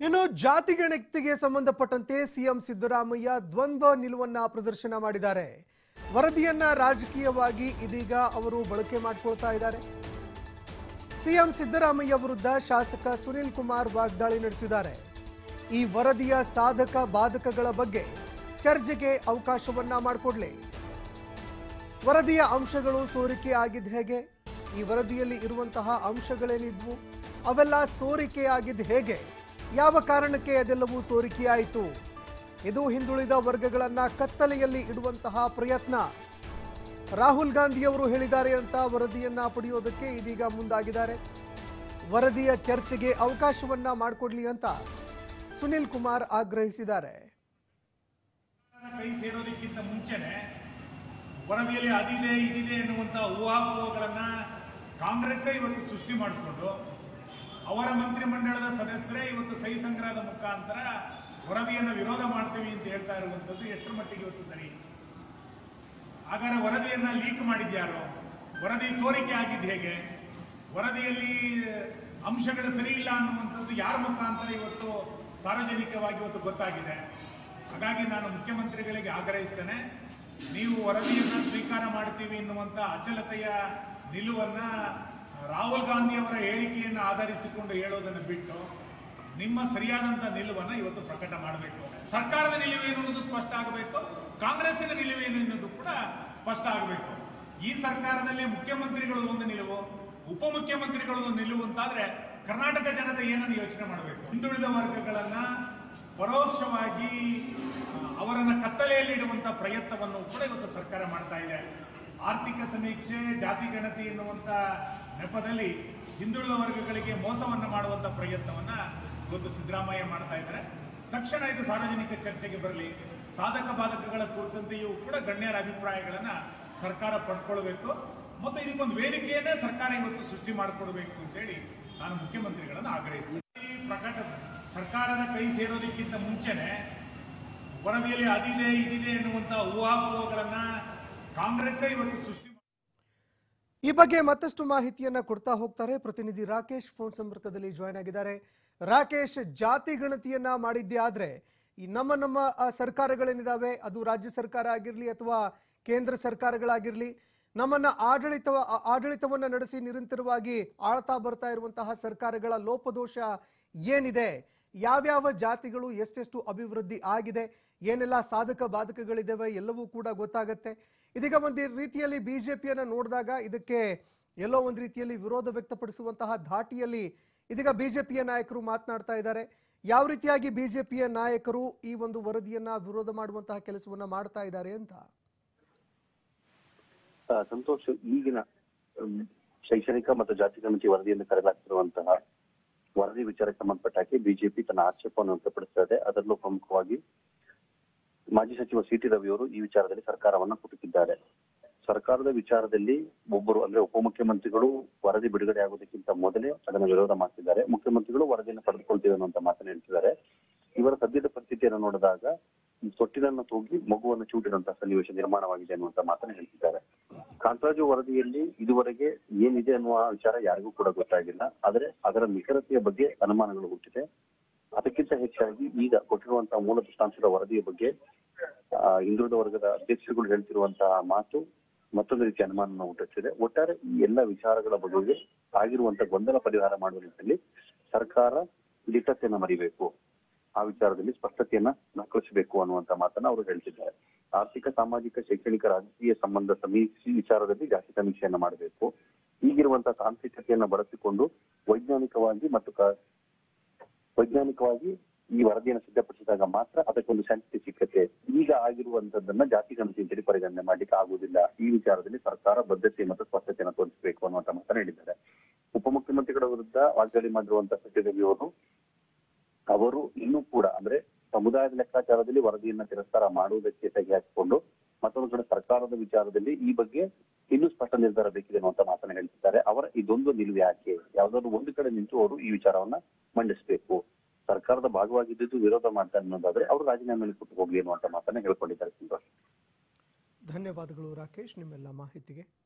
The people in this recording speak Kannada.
ಇನ್ನು ಜಾತಿ ಗಣತಿಗೆ ಸಂಬಂಧಪಟ್ಟಂತೆ ಸಿಎಂ ಸಿದ್ದರಾಮಯ್ಯ ದ್ವಂದ್ವ ನಿಲುವನ್ನ ಪ್ರದರ್ಶನ ಮಾಡಿದ್ದಾರೆ. ವರದಿಯನ್ನ ರಾಜಕೀಯವಾಗಿ ಇದೀಗ ಅವರು ಬಳಕೆ ಮಾಡಿಕೊಳ್ತಾ ಇದ್ದಾರೆ. ಸಿಎಂ ಸಿದ್ದರಾಮಯ್ಯ ವಿರುದ್ಧ ಶಾಸಕ ಸುನೀಲ್ ಕುಮಾರ್ ವಾಗ್ದಾಳಿ ನಡೆಸಿದ್ದಾರೆ. ಈ ವರದಿಯ ಸಾಧಕ ಬಾಧಕಗಳ ಬಗ್ಗೆ ಚರ್ಚೆಗೆ ಅವಕಾಶವನ್ನ ಮಾಡಿಕೊಡ್ಲಿ. ವರದಿಯ ಅಂಶಗಳು ಸೋರಿಕೆ ಆಗಿದ್ದು ಹೇಗೆ, ಈ ವರದಿಯಲ್ಲಿ ಇರುವಂತಹ ಅಂಶಗಳೇನಿದ್ವು ಅವೆಲ್ಲ ಸೋರಿಕೆ ಆಗಿದ್ದು ಹೇಗೆ, ಯಾವ ಕಾರಣಕ್ಕೆ ಅದೆಲ್ಲವೂ ಸೋರಿಕೆಯಾಯಿತು, ಇದು ಹಿಂದುಳಿದ ವರ್ಗಗಳನ್ನ ಕತ್ತಲೆಯಲ್ಲಿ ಇಡುವಂತಹ ಪ್ರಯತ್ನ. ರಾಹುಲ್ ಗಾಂಧಿಯವರು ಹೇಳಿದ್ದಾರೆ ಅಂತ ವರದಿಯನ್ನ ಪಡೆಯೋದಕ್ಕೆ ಇದೀಗ ಮುಂದಾಗಿದ್ದಾರೆ. ವರದಿಯ ಚರ್ಚೆಗೆ ಅವಕಾಶವನ್ನ ಮಾಡಿಕೊಡ್ಲಿ ಅಂತ ಸುನಿಲ್ ಕುಮಾರ್ ಆಗ್ರಹಿಸಿದ್ದಾರೆ. ಕೈ ಸೇರೋದಕ್ಕಿಂತ ಮುಂಚೆನೆ ವರದಿಯಲ್ಲಿ ಅದಿದೆ ಇದಿದೆ ಎನ್ನುವಂತ ಊಹಾಪೋಹಗಳನ್ನ ಕಾಂಗ್ರೆಸ್ಸೇ ಇವತ್ತು ಸೃಷ್ಟಿ ಮಾಡಿಕೊಂಡು ಅವರ ಮಂತ್ರಿಮಂಡಲದ ಸದಸ್ಯರೇ ಇವತ್ತು ಸಹಿ ಸಂಗ್ರಹದ ಮುಖಾಂತರ ವರದಿಯನ್ನು ವಿರೋಧ ಮಾಡ್ತೀವಿ ಅಂತ ಹೇಳ್ತಾ ಇರುವಂತದ್ದು ಎಷ್ಟರ ಮಟ್ಟಿಗೆ ಇವತ್ತು ಸರಿ? ಹಾಗಾದ್ರೆ ವರದಿಯನ್ನ ಲೀಕ್ ಮಾಡಿದ್ಯಾರೋ? ವರದಿ ಸೋರಿಕೆ ಆಗಿದ್ದು ಹೇಗೆ? ವರದಿಯಲ್ಲಿ ಅಂಶಗಳು ಸರಿ ಇಲ್ಲ ಅನ್ನುವಂಥದ್ದು ಯಾರ ಮುಖಾಂತರ ಇವತ್ತು ಸಾರ್ವಜನಿಕವಾಗಿ ಇವತ್ತು ಗೊತ್ತಾಗಿದೆ. ಹಾಗಾಗಿ ನಾನು ಮುಖ್ಯಮಂತ್ರಿಗಳಿಗೆ ಆಗ್ರಹಿಸ್ತೇನೆ, ನೀವು ವರದಿಯನ್ನ ಸ್ವೀಕಾರ ಮಾಡ್ತೀವಿ ಎನ್ನುವಂತ ಅಚಲತೆಯ ನಿಲುವನ್ನ ರಾಹುಲ್ ಗಾಂಧಿ ಅವರ ಹೇಳಿಕೆಯನ್ನು ಆಧರಿಸಿಕೊಂಡು ಹೇಳೋದನ್ನು ಬಿಟ್ಟು ನಿಮ್ಮ ಸರಿಯಾದಂತಹ ನಿಲುವನ್ನು ಇವತ್ತು ಪ್ರಕಟ ಮಾಡಬೇಕು. ಸರ್ಕಾರದ ನಿಲುವೇನು ಅನ್ನೋದು ಸ್ಪಷ್ಟ ಆಗಬೇಕು, ಕಾಂಗ್ರೆಸ್ಸಿನ ನಿಲುವೇನು ಅನ್ನೋದು ಕೂಡ ಸ್ಪಷ್ಟ ಆಗಬೇಕು. ಈ ಸರ್ಕಾರದಲ್ಲಿ ಮುಖ್ಯಮಂತ್ರಿಗಳು ಒಂದು ನಿಲುವು, ಉಪಮುಖ್ಯಮಂತ್ರಿಗಳು ಒಂದು ನಿಲುವು ಅಂತಾದ್ರೆ ಕರ್ನಾಟಕ ಜನತೆ ಏನನ್ನು ಯೋಚನೆ ಮಾಡಬೇಕು? ಹಿಂದುಳಿದ ವರ್ಗಗಳನ್ನ ಪರೋಕ್ಷವಾಗಿ ಅವರನ್ನ ಕತ್ತಲೆಯಲ್ಲಿ ಇಡುವಂತಹ ಪ್ರಯತ್ನವನ್ನು ಕೂಡ ಇವತ್ತು ಸರ್ಕಾರ ಮಾಡ್ತಾ ಇದೆ. ಆರ್ಥಿಕ ಸಮೀಕ್ಷೆ, ಜಾತಿ ಗಣತಿ ಎನ್ನುವಂತ ನೆಪದಲ್ಲಿ ಹಿಂದುಳಿದ ವರ್ಗಗಳಿಗೆ ಮೋಸವನ್ನ ಮಾಡುವಂತ ಪ್ರಯತ್ನವನ್ನ ಇವತ್ತು ಸಿದ್ದರಾಮಯ್ಯ ಮಾಡ್ತಾ ಇದ್ದಾರೆ. ತಕ್ಷಣ ಇದು ಸಾರ್ವಜನಿಕ ಚರ್ಚೆಗೆ ಬರಲಿ. ಸಾಧಕ ಬಾಧಕಗಳ ಕುರಿತಂತೆಯೂ ಕೂಡ ಗಣ್ಯರ ಅಭಿಪ್ರಾಯಗಳನ್ನ ಸರ್ಕಾರ ಪಡ್ಕೊಳ್ಬೇಕು ಮತ್ತು ಇದಕ್ಕೊಂದು ವೇದಿಕೆಯನ್ನೇ ಸರ್ಕಾರ ಇವತ್ತು ಸೃಷ್ಟಿ ಮಾಡಿಕೊಡ್ಬೇಕು ಅಂತೇಳಿ ನಾನು ಮುಖ್ಯಮಂತ್ರಿಗಳನ್ನು ಆಗ್ರಹಿಸ್ತೀನಿ. ಈ ಪ್ರಕಟ ಸರ್ಕಾರದ ಕೈ ಸೇರೋದಕ್ಕಿಂತ ಮುಂಚೆನೆ ವರದಿಯಲ್ಲಿ ಅದಿದೆ ಇದಿದೆ ಎನ್ನುವಂತ ಊಹಾಪೋಹಗಳನ್ನ ಕಾಂಗ್ರೆಸ್ಸೇ ಇವತ್ತು ಸೃಷ್ಟಿ. ಈ ಬಗ್ಗೆ ಮತ್ತಷ್ಟು ಮಾಹಿತಿಯನ್ನ ಕೊಡ್ತಾ ಹೋಗ್ತಾರೆ ಪ್ರತಿನಿಧಿ ರಾಕೇಶ್ ಫೋನ್ ಸಂಪರ್ಕದಲ್ಲಿ ಜಾಯ್ನ್ ಆಗಿದ್ದಾರೆ. ರಾಕೇಶ್, ಜಾತಿ ಗಣತಿಯನ್ನ ಮಾಡಿದ್ದೇ ಆದ್ರೆ ಈ ನಮ್ಮ ಸರ್ಕಾರಗಳೇನಿದಾವೆ, ಅದು ರಾಜ್ಯ ಸರ್ಕಾರ ಆಗಿರ್ಲಿ ಅಥವಾ ಕೇಂದ್ರ ಸರ್ಕಾರಗಳಾಗಿರ್ಲಿ, ನಮ್ಮನ್ನ ಆಡಳಿತವನ್ನ ನಡೆಸಿ ನಿರಂತರವಾಗಿ ಆಳ್ತಾ ಬರ್ತಾ ಇರುವಂತಹ ಸರ್ಕಾರಗಳ ಲೋಪದೋಷ ಏನಿದೆ, ಯಾವ್ಯಾವ ಜಾತಿಗಳು ಎಷ್ಟೆಷ್ಟು ಅಭಿವೃದ್ಧಿ ಆಗಿದೆ, ಏನೆಲ್ಲ ಸಾಧಕ ಬಾಧಕಗಳಿದ್ದಾವೆ ಎಲ್ಲವೂ ಕೂಡ ಗೊತ್ತಾಗತ್ತೆ. ಇದೀಗ ಒಂದು ರೀತಿಯಲ್ಲಿ ಬಿಜೆಪಿಯನ್ನ ನೋಡಿದಾಗ ಇದಕ್ಕೆ ಎಲ್ಲೋ ಒಂದು ರೀತಿಯಲ್ಲಿ ವಿರೋಧ ವ್ಯಕ್ತಪಡಿಸುವಂತಹ ಧಾಟಿಯಲ್ಲಿ ಇದೀಗ ಬಿಜೆಪಿಯ ನಾಯಕರು ಮಾತನಾಡ್ತಾ ಇದ್ದಾರೆ. ಯಾವ ರೀತಿಯಾಗಿ ಬಿಜೆಪಿಯ ನಾಯಕರು ಈ ಒಂದು ವರದಿಯನ್ನ ವಿರೋಧ ಮಾಡುವಂತಹ ಕೆಲಸವನ್ನ ಮಾಡ್ತಾ ಇದ್ದಾರೆ ಅಂತ? ಸಂತೋಷ್, ಈಗಿನ ಶೈಕ್ಷಣಿಕ ಮತ್ತು ಜಾತಿ ಗಣತಿ ವರದಿಯನ್ನು ಕರೆಯಲಾಗ್ತಿರುವಂತಹ ವರದಿ ವಿಚಾರಕ್ಕೆ ಸಂಬಂಧಪಟ್ಟ ಹಾಗೆ ಬಿಜೆಪಿ ತನ್ನ ಆಕ್ಷೇಪವನ್ನು ವ್ಯಕ್ತಪಡಿಸ್ತಾ ಇದೆ. ಅದರಲ್ಲೂ ಪ್ರಮುಖವಾಗಿ ಮಾಜಿ ಸಚಿವ ಸಿ ಟಿ ರವಿ ಅವರು ಈ ವಿಚಾರದಲ್ಲಿ ಸರ್ಕಾರವನ್ನ ಕುಟುಕಿದ್ದಾರೆ. ಸರ್ಕಾರದ ವಿಚಾರದಲ್ಲಿ ಒಬ್ಬರು ಅಂದ್ರೆ ಉಪಮುಖ್ಯಮಂತ್ರಿಗಳು ವರದಿ ಬಿಡುಗಡೆ ಆಗೋದಕ್ಕಿಂತ ಮೊದಲೇ ಅದನ್ನು ವಿರೋಧ ಮಾಡ್ತಿದ್ದಾರೆ. ಮುಖ್ಯಮಂತ್ರಿಗಳು ವರದಿಯನ್ನು ಪಡೆದುಕೊಳ್ತೀವಿ ಅನ್ನುವಂತ ಮಾತನ್ನು ಹೇಳ್ತಿದ್ದಾರೆ. ಇವರ ಸದ್ಯದ ಪರಿಸ್ಥಿತಿಯನ್ನು ನೋಡಿದಾಗ ತೊಟ್ಟಿಲನ್ನು ತೂಗಿ ಮಗುವನ್ನು ಚೂಟಿರುವಂತಹ ಸನ್ನಿವೇಶ ನಿರ್ಮಾಣವಾಗಿದೆ ಅನ್ನುವಂತ ಮಾತನ್ನು ಹೇಳ್ತಿದ್ದಾರೆ. ಕಾಂತರಾಜು ವರದಿಯಲ್ಲಿ ಇದುವರೆಗೆ ಏನಿದೆ ಅನ್ನುವ ವಿಚಾರ ಯಾರಿಗೂ ಕೂಡ ಗೊತ್ತಾಗಿಲ್ಲ. ಆದ್ರೆ ಅದರ ನಿಖರತೆಯ ಬಗ್ಗೆ ಅನುಮಾನಗಳು ಹುಟ್ಟಿದೆ. ಅದಕ್ಕಿಂತ ಹೆಚ್ಚಾಗಿ ಈಗ ಕೊಟ್ಟಿರುವಂತಹ ಮೂಲ ದತ್ತಾಂಶದ ವರದಿಯ ಬಗ್ಗೆ ಹಿಂದುಳಿದ ವರ್ಗದ ಅಧ್ಯಕ್ಷರುಗಳು ಹೇಳ್ತಿರುವಂತಹ ಮಾತು ಮತ್ತೊಂದು ರೀತಿಯ ಅನುಮಾನವನ್ನು ಹುಟ್ಟಿಸಿದೆ. ಒಟ್ಟಾರೆ ಈ ಎಲ್ಲ ವಿಚಾರಗಳ ಬಗ್ಗೆ ಆಗಿರುವಂತಹ ಗೊಂದಲ ಪರಿಹಾರ ಮಾಡುವ ನಿಟ್ಟಿನಲ್ಲಿ ಸರ್ಕಾರ ದಿಟ್ಟತೆಯನ್ನ ಮರಿಬೇಕು, ಆ ವಿಚಾರದಲ್ಲಿ ಸ್ಪಷ್ಟತೆಯನ್ನ ನಕಲಿಸಬೇಕು ಅನ್ನುವಂತ ಮಾತನ್ನ ಅವರು ಹೇಳ್ತಿದ್ದಾರೆ. ಆರ್ಥಿಕ, ಸಾಮಾಜಿಕ, ಶೈಕ್ಷಣಿಕ, ರಾಜಕೀಯ ಸಂಬಂಧ ಸಮೀಕ್ಷೆ ವಿಚಾರದಲ್ಲಿ ಜಾಸ್ತಿ ಸಮೀಕ್ಷೆಯನ್ನ ಮಾಡಬೇಕು. ಈಗಿರುವಂತಹ ತಾಂತ್ರಿಕತೆಯನ್ನ ಬಳಸಿಕೊಂಡು ವೈಜ್ಞಾನಿಕವಾಗಿ ಈ ವರದಿಯನ್ನು ಸಿದ್ಧಪಡಿಸಿದಾಗ ಮಾತ್ರ ಅದಕ್ಕೊಂದು ಶಾಂತಿ ಸಿಕ್ಕತ್ತೆ. ಈಗ ಆಗಿರುವಂತದ್ದನ್ನ ಜಾತಿ ಗಣತಿ ಅಂತೇಳಿ ಪರಿಗಣನೆ ಮಾಡ್ಲಿಕ್ಕೆ ಆಗುವುದಿಲ್ಲ. ಈ ವಿಚಾರದಲ್ಲಿ ಸರ್ಕಾರ ಬದ್ಧತೆ ಮತ್ತು ಸ್ಪಷ್ಟತೆಯನ್ನು ತೋರಿಸಬೇಕು ಅನ್ನುವಂತ ಮಾತನ್ನ ಹೇಳಿದ್ದಾರೆ. ಉಪಮುಖ್ಯಮಂತ್ರಿಗಳ ವಿರುದ್ಧ ವಾಗ್ದಾಳಿ ಮಾಡಿರುವಂತಹ ಸಚಿವ ಅವರು ಇನ್ನೂ ಕೂಡ ಅಂದ್ರೆ ಸಮುದಾಯದ ಲೆಕ್ಕಾಚಾರದಲ್ಲಿ ವರದಿಯನ್ನ ತಿರಸ್ಕಾರ ಮಾಡುವುದಕ್ಕೆ ತೆಗೆದುಕೊಂಡು ಮತ್ತೊಂದು ಕಡೆ ಸರ್ಕಾರದ ವಿಚಾರದಲ್ಲಿ ಈ ಬಗ್ಗೆ ಇನ್ನೂ ಸ್ಪಷ್ಟ ನಿರ್ಧಾರ ಬೇಕಿದೆ ಅನ್ನುವಂತ ಮಾತನ್ನ ಹೇಳ್ತಿದ್ದಾರೆ. ಅವರ ಇದೊಂದು ನಿಲುವು ಯಾಕೆ? ಯಾವ್ದಾದ್ರು ಒಂದು ಕಡೆ ನಿಂತು ಅವರು ಈ ವಿಚಾರವನ್ನ ಮಂಡಿಸಬೇಕು. ಸರ್ಕಾರದ ಭಾಗವಾಗಿದ್ದು ವಿರೋಧ ಮಾಡ್ತಾರೆ ಅನ್ನೋದಾದ್ರೆ ಅವರು ರಾಜೀನಾಮೆ ಕೊಟ್ಟು ಹೋಗ್ಲಿ ಅನ್ನುವಂತ ಮಾತನ್ನ ಹೇಳ್ಕೊಂಡಿದ್ದಾರೆ. ಧನ್ಯವಾದಗಳು ರಾಕೇಶ್ ನಿಮ್ಮೆಲ್ಲ ಮಾಹಿತಿಗೆ.